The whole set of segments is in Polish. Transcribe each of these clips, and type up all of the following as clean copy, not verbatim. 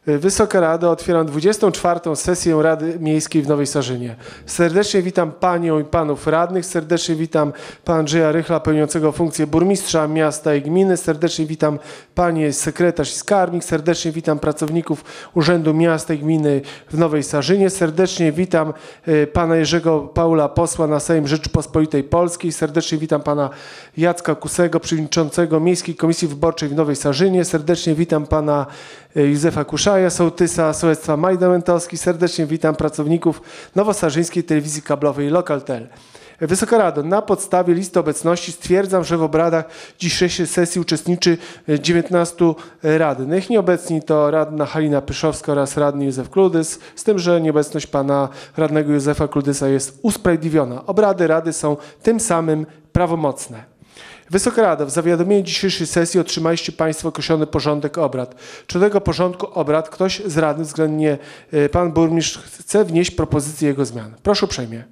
Wysoka Rado, otwieram 24. sesję Rady Miejskiej w Nowej Sarzynie. Serdecznie witam Panią i Panów Radnych, serdecznie witam Pana Andrzeja Rychla, pełniącego funkcję burmistrza miasta i gminy, serdecznie witam Panie sekretarz i skarbnik, serdecznie witam pracowników Urzędu Miasta i Gminy w Nowej Sarzynie, serdecznie witam Pana Jerzego Paula, posła na Sejm Rzeczypospolitej Polskiej, serdecznie witam Pana Jacka Kusego, przewodniczącego Miejskiej Komisji Wyborczej w Nowej Sarzynie, serdecznie witam Pana Józefa Kuszaja, sołtysa sołectwa Majdamentowski. Serdecznie witam pracowników Nowosarzyńskiej Telewizji Kablowej Lokaltel. Wysoka Rado, na podstawie listy obecności stwierdzam, że w obradach dzisiejszej sesji uczestniczy 19 radnych. Nieobecni to radna Halina Pyszowska oraz radny Józef Kludys, z tym, że nieobecność pana radnego Józefa Kludysa jest usprawiedliwiona. Obrady Rady są tym samym prawomocne. Wysoka Rado, w zawiadomieniu dzisiejszej sesji otrzymaliście Państwo określony porządek obrad. Czy do tego porządku obrad ktoś z radnych, względnie Pan Burmistrz, chce wnieść propozycję jego zmian? Proszę uprzejmie.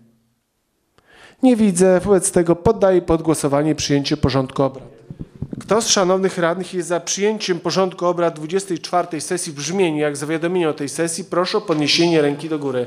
Nie widzę, wobec tego poddaję pod głosowanie przyjęcie porządku obrad. Kto z szanownych radnych jest za przyjęciem porządku obrad 24. sesji w brzmieniu jak zawiadomienie o tej sesji? Proszę o podniesienie ręki do góry.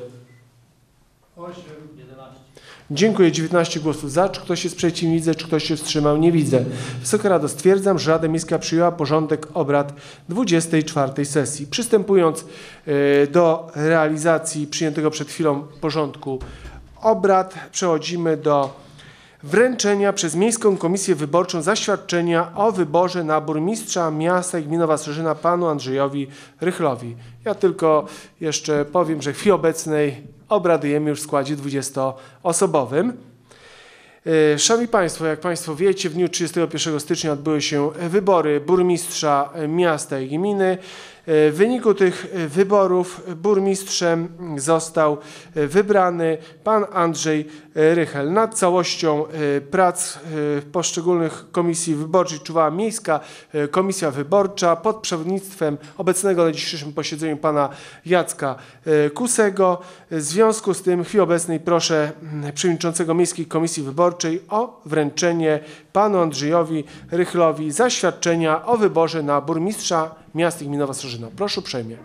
8, 11. Dziękuję. 19 głosów za. Czy ktoś się sprzeciwił? Nie widzę. Czy ktoś się wstrzymał? Nie widzę. Wysoka Rado, stwierdzam, że Rada Miejska przyjęła porządek obrad 24. sesji. Przystępując do realizacji przyjętego przed chwilą porządku obrad, przechodzimy do wręczenia przez Miejską Komisję Wyborczą zaświadczenia o wyborze na burmistrza miasta i gminy Nowa Sarzyna panu Andrzejowi Rychlowi. Ja tylko jeszcze powiem, że w chwili obecnej obradujemy już w składzie 20-osobowym. Szanowni Państwo, jak Państwo wiecie, w dniu 31 stycznia odbyły się wybory burmistrza miasta i gminy. W wyniku tych wyborów burmistrzem został wybrany pan Andrzej Rychel. Nad całością prac poszczególnych komisji wyborczych czuwała Miejska Komisja Wyborcza pod przewodnictwem obecnego na dzisiejszym posiedzeniu pana Jacka Kusego. W związku z tym w chwili obecnej proszę przewodniczącego Miejskiej Komisji Wyborczej o wręczenie panu Andrzejowi Rychlowi zaświadczenia o wyborze na burmistrza miasta i gminy Nowa Sarzyna. Proszę uprzejmie.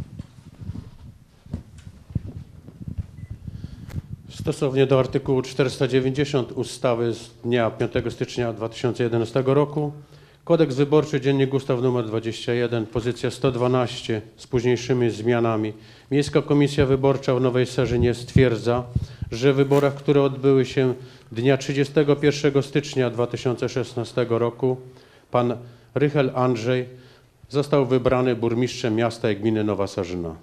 Stosownie do artykułu 490 ustawy z dnia 5 stycznia 2011 roku Kodeks Wyborczy, Dziennik Ustaw nr 21, pozycja 112 z późniejszymi zmianami. Miejska Komisja Wyborcza w Nowej Sarzynie stwierdza, że w wyborach, które odbyły się dnia 31 stycznia 2016 roku, pan Rychel Andrzej został wybrany burmistrzem miasta i gminy Nowa Sarzyna.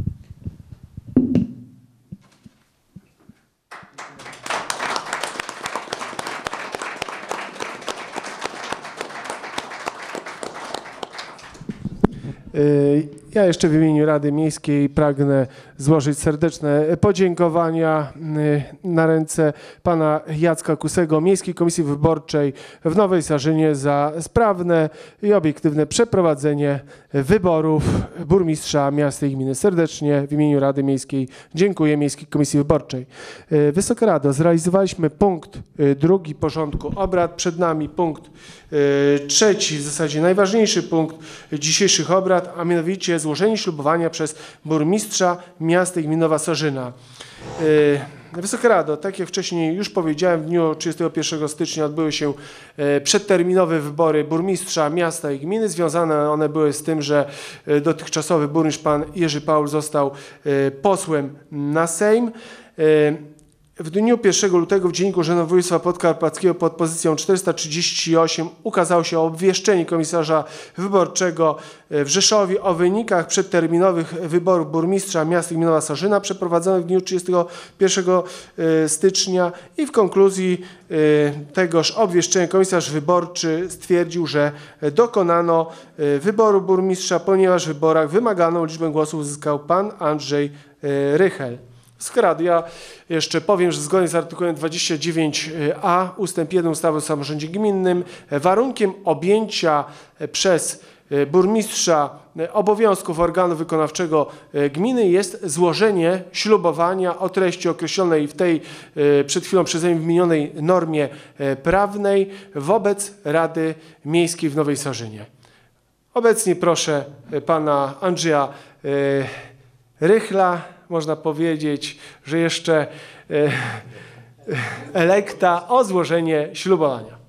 Ja jeszcze w imieniu Rady Miejskiej pragnę złożyć serdeczne podziękowania na ręce pana Jacka Kusego, Miejskiej Komisji Wyborczej w Nowej Sarzynie za sprawne i obiektywne przeprowadzenie wyborów burmistrza miasta i gminy. Serdecznie w imieniu Rady Miejskiej dziękuję Miejskiej Komisji Wyborczej. Wysoka Rado, zrealizowaliśmy punkt drugi porządku obrad. Przed nami punkt trzeci, w zasadzie najważniejszy punkt dzisiejszych obrad, a mianowicie złożenie ślubowania przez burmistrza miasta i gminy Nowa Sarzyna. Wysoka Rado, tak jak wcześniej już powiedziałem, w dniu 31 stycznia odbyły się przedterminowe wybory burmistrza miasta i gminy. Związane one były z tym, że dotychczasowy burmistrz pan Jerzy Paul został posłem na Sejm. W dniu 1 lutego w Dzienniku Urzędu Województwa Podkarpackiego pod pozycją 438 ukazało się obwieszczenie komisarza wyborczego w Rzeszowie o wynikach przedterminowych wyborów burmistrza miasta i gminy Nowa Sarzyna przeprowadzonych w dniu 31 stycznia i w konkluzji tegoż obwieszczenia komisarz wyborczy stwierdził, że dokonano wyboru burmistrza, ponieważ w wyborach wymaganą liczbę głosów uzyskał pan Andrzej Rychel. Wysoka Rado, ja jeszcze powiem, że zgodnie z artykułem 29a ustęp 1 ustawy o samorządzie gminnym warunkiem objęcia przez burmistrza obowiązków organu wykonawczego gminy jest złożenie ślubowania o treści określonej w tej przed chwilą przeze mnie wymienionej normie prawnej wobec Rady Miejskiej w Nowej Sarzynie. Obecnie proszę pana Andrzeja Rychla, można powiedzieć, że jeszcze elekta, o złożenie ślubowania.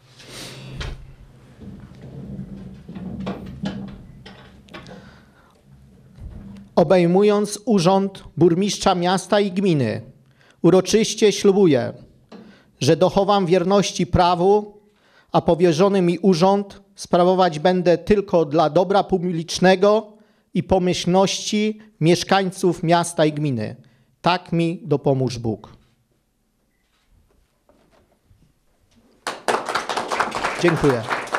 Obejmując urząd burmistrza miasta i gminy, uroczyście ślubuję, że dochowam wierności prawu, a powierzony mi urząd sprawować będę tylko dla dobra publicznego i pomyślności mieszkańców miasta i gminy. Tak mi dopomóż Bóg. Dziękuję.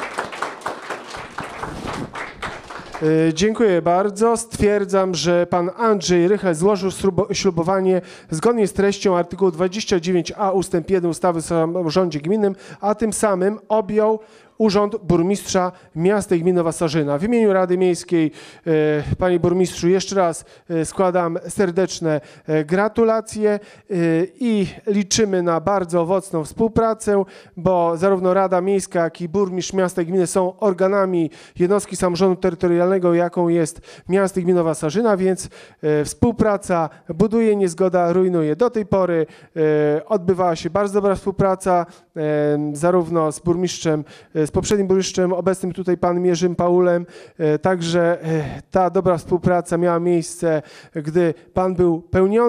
Dziękuję bardzo. Stwierdzam, że pan Andrzej Rychel złożył ślubowanie zgodnie z treścią artykułu 29a ust. 1 ustawy o samorządzie gminnym, a tym samym objął urząd burmistrza miasta i gminy Nowa Sarzyna. W imieniu Rady Miejskiej, panie burmistrzu, jeszcze raz składam serdeczne gratulacje i liczymy na bardzo owocną współpracę, bo zarówno Rada Miejska, jak i burmistrz miasta i gminy są organami jednostki samorządu terytorialnego, jaką jest miasto i gmina Nowa Sarzyna, więc współpraca buduje, niezgoda rujnuje. Do tej pory odbywała się bardzo dobra współpraca zarówno z burmistrzem, z poprzednim burmistrzem, obecnym tutaj panem Jerzym Paulem. Także ta dobra współpraca miała miejsce, gdy pan był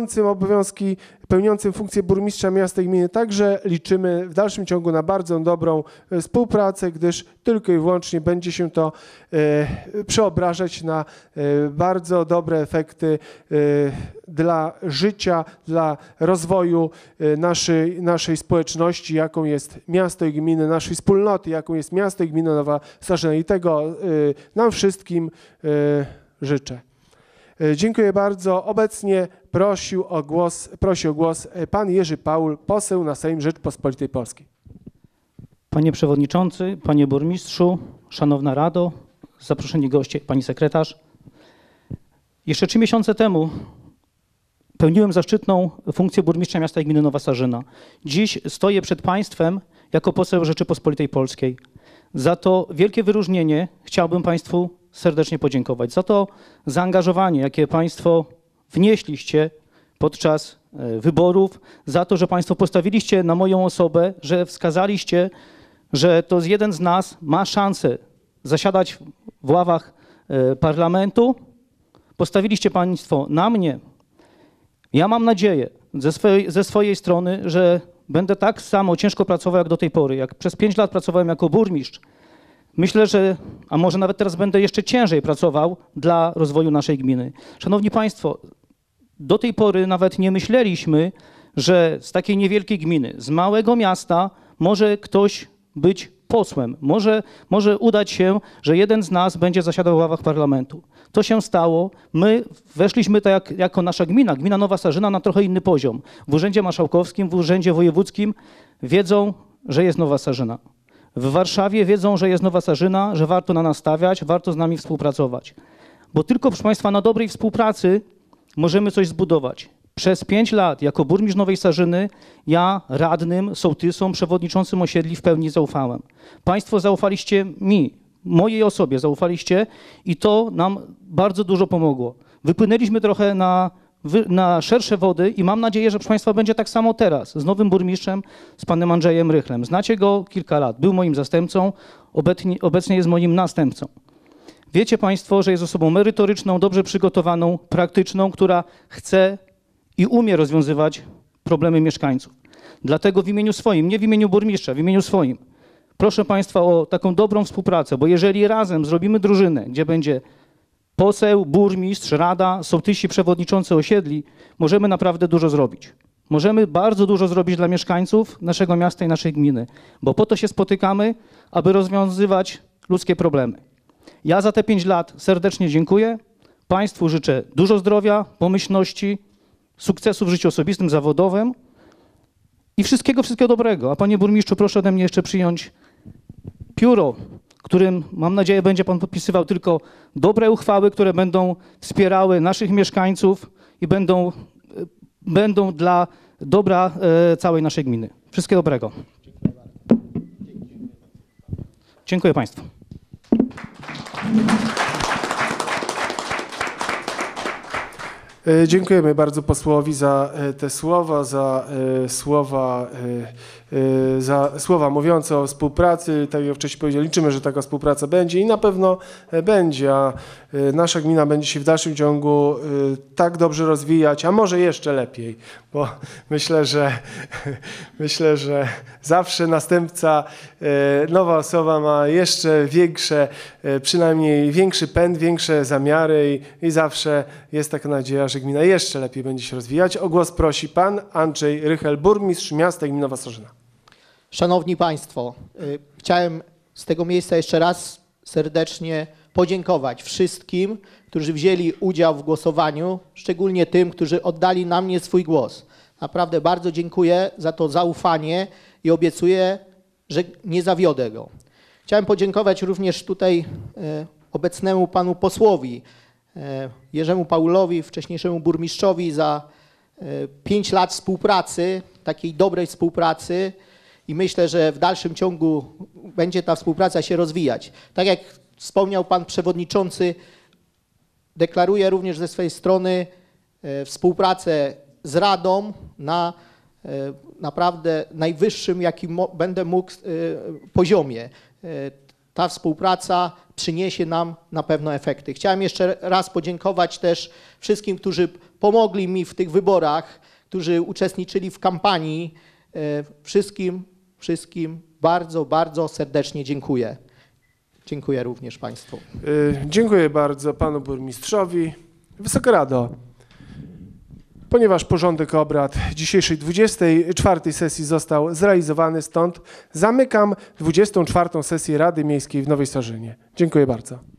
pełniącym funkcję burmistrza miasta i gminy. Także liczymy w dalszym ciągu na bardzo dobrą współpracę, gdyż tylko i wyłącznie będzie się to przeobrażać na bardzo dobre efekty dla życia, dla rozwoju naszej społeczności, jaką jest miasto i gminy, naszej wspólnoty, jaką jest miasto i gmina Nowa Sarzyna. I tego nam wszystkim życzę. Dziękuję bardzo. Obecnie prosi o głos pan Jerzy Paul, poseł na Sejm Rzeczypospolitej Polskiej. Panie Przewodniczący, Panie Burmistrzu, Szanowna Rado, zaproszeni goście, Pani Sekretarz. Jeszcze 3 miesiące temu pełniłem zaszczytną funkcję burmistrza miasta i gminy Nowa Sarzyna. Dziś stoję przed Państwem jako poseł Rzeczypospolitej Polskiej. Za to wielkie wyróżnienie chciałbym Państwu serdecznie podziękować. Za to zaangażowanie, jakie Państwo wnieśliście podczas wyborów, za to, że Państwo postawiliście na moją osobę, że wskazaliście, że to jeden z nas ma szansę zasiadać w ławach parlamentu. Postawiliście Państwo na mnie. Ja mam nadzieję ze swojej strony, że będę tak samo ciężko pracował jak do tej pory. Jak przez 5 lat pracowałem jako burmistrz, myślę, że, a może nawet teraz będę jeszcze ciężej pracował dla rozwoju naszej gminy. Szanowni Państwo, do tej pory nawet nie myśleliśmy, że z takiej niewielkiej gminy, z małego miasta może ktoś być posłem. Może udać się, że jeden z nas będzie zasiadał w ławach parlamentu. To się stało. My weszliśmy tak jako nasza gmina Nowa Sarzyna, na trochę inny poziom. W Urzędzie Marszałkowskim, w Urzędzie Wojewódzkim wiedzą, że jest Nowa Sarzyna. W Warszawie wiedzą, że jest Nowa Sarzyna, że warto na nas stawiać, warto z nami współpracować. Bo tylko, proszę Państwa, na dobrej współpracy możemy coś zbudować. Przez 5 lat jako burmistrz Nowej Sarzyny ja radnym, sołtysom, przewodniczącym osiedli w pełni zaufałem. Państwo zaufaliście mi, mojej osobie zaufaliście i to nam bardzo dużo pomogło. Wypłynęliśmy trochę na szersze wody i mam nadzieję, że proszę Państwa będzie tak samo teraz z nowym burmistrzem, z panem Andrzejem Rychlem. Znacie go kilka lat, był moim zastępcą, obecnie jest moim następcą. Wiecie Państwo, że jest osobą merytoryczną, dobrze przygotowaną, praktyczną, która chce i umie rozwiązywać problemy mieszkańców. Dlatego w imieniu swoim, nie w imieniu burmistrza, w imieniu swoim, proszę Państwa o taką dobrą współpracę, bo jeżeli razem zrobimy drużynę, gdzie będzie poseł, burmistrz, rada, sołtysi, przewodniczący osiedli, możemy naprawdę dużo zrobić. Możemy bardzo dużo zrobić dla mieszkańców naszego miasta i naszej gminy, bo po to się spotykamy, aby rozwiązywać ludzkie problemy. Ja za te 5 lat serdecznie dziękuję. Państwu życzę dużo zdrowia, pomyślności, sukcesu w życiu osobistym, zawodowym i wszystkiego dobrego. A panie burmistrzu, proszę ode mnie jeszcze przyjąć pióro, którym mam nadzieję będzie pan podpisywał tylko dobre uchwały, które będą wspierały naszych mieszkańców i będą dla dobra całej naszej gminy. Wszystkiego dobrego. Dziękuję Państwu. Dziękujemy bardzo posłowi za te słowa, za słowa mówiące o współpracy. Tak jak wcześniej powiedziałem, liczymy, że taka współpraca będzie i na pewno będzie, a nasza gmina będzie się w dalszym ciągu tak dobrze rozwijać, a może jeszcze lepiej, bo myślę, że zawsze następca, nowa osoba ma jeszcze większe, przynajmniej większy pęd, większe zamiary i zawsze jest taka nadzieja, że gmina jeszcze lepiej będzie się rozwijać. O głos prosi pan Andrzej Rychel, burmistrz miasta i gminy Nowa Sarzyna. Szanowni Państwo, chciałem z tego miejsca jeszcze raz serdecznie podziękować wszystkim, którzy wzięli udział w głosowaniu, szczególnie tym, którzy oddali na mnie swój głos. Naprawdę bardzo dziękuję za to zaufanie i obiecuję, że nie zawiodę go. Chciałem podziękować również tutaj obecnemu panu posłowi Jerzemu Paulowi, wcześniejszemu burmistrzowi, za 5 lat współpracy, takiej dobrej współpracy i myślę, że w dalszym ciągu będzie ta współpraca się rozwijać. Tak jak wspomniał pan przewodniczący, deklaruję również ze swojej strony współpracę z Radą na naprawdę najwyższym, jaki będę mógł poziomie. Ta współpraca przyniesie nam na pewno efekty. Chciałem jeszcze raz podziękować też wszystkim, którzy pomogli mi w tych wyborach, którzy uczestniczyli w kampanii. Wszystkim bardzo, bardzo serdecznie dziękuję. Dziękuję również Państwu. Dziękuję bardzo panu burmistrzowi. Wysoka Rado, ponieważ porządek obrad dzisiejszej 24. sesji został zrealizowany, stąd zamykam 24. sesję Rady Miejskiej w Nowej Sarzynie. Dziękuję bardzo.